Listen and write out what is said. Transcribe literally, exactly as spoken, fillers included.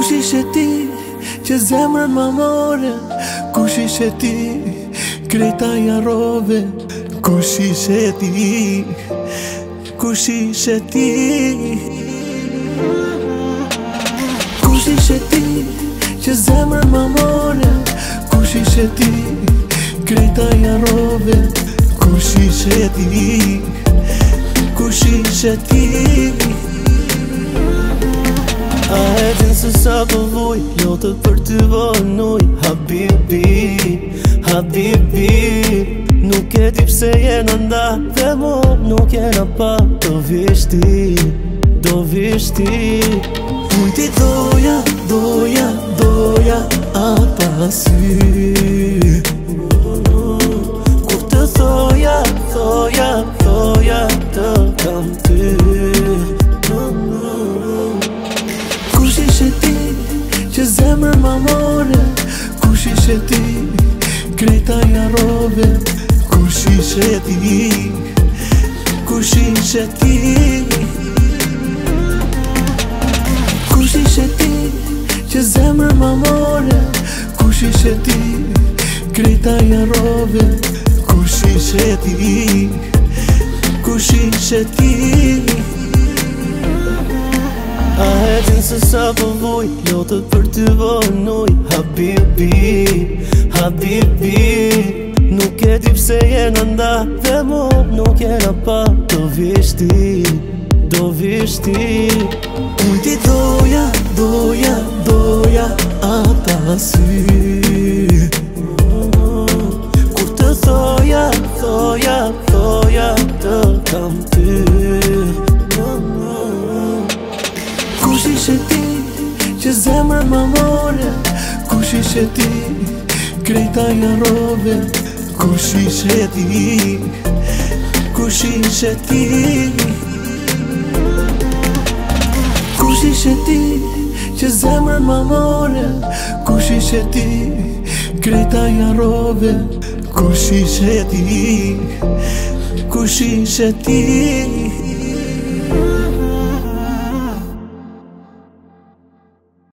Kush ishe ti që zemrën ma more? Kush ishe ti krejta jarove? Kush ishe ti? Kush ishe ti? Kush ishe ti që zemrën ma more? Kush ishe ti krejta jarove? Kush ishe ti? Kush ishe ti? A e din se sa po vuj, lotët për ty vonuj. Habibi, habibi, nuk e di pse jena nda dhe mo nuk jena pa. Do vishti, do vishti. Unë ti doja, doja, doja ata sy. Kur të thoja, thoja, thoja të kam ty. Kush ishe ti që zemrën ma more? Kush ishe ti krejta jarove? Kush ishe ti? Kush ishe ti? Kush ishe ti që zemrën ma more? Kush ishe ti krejta jarove? Kush ishe ti? Kush ishe ti? A e din se sa po vuj, lotët për ty vonuj. Habibi, habibi, nuk e di pse jena nda dhe mo nuk jena pa. Do vishti, do vishti. Unë ti doja, doja, doja ata sy. Kur të thoja, thoja, thoja të kam ty. Kush ishe ti që zemrën ma more? Kush ishe ti krejta jarove? Kush ishe ti? Kush ishe ti? Kush ishe ti që zemrën ma more? Kush ishe ti krejta jarove? Kush ishe ti? Kush ishe ti?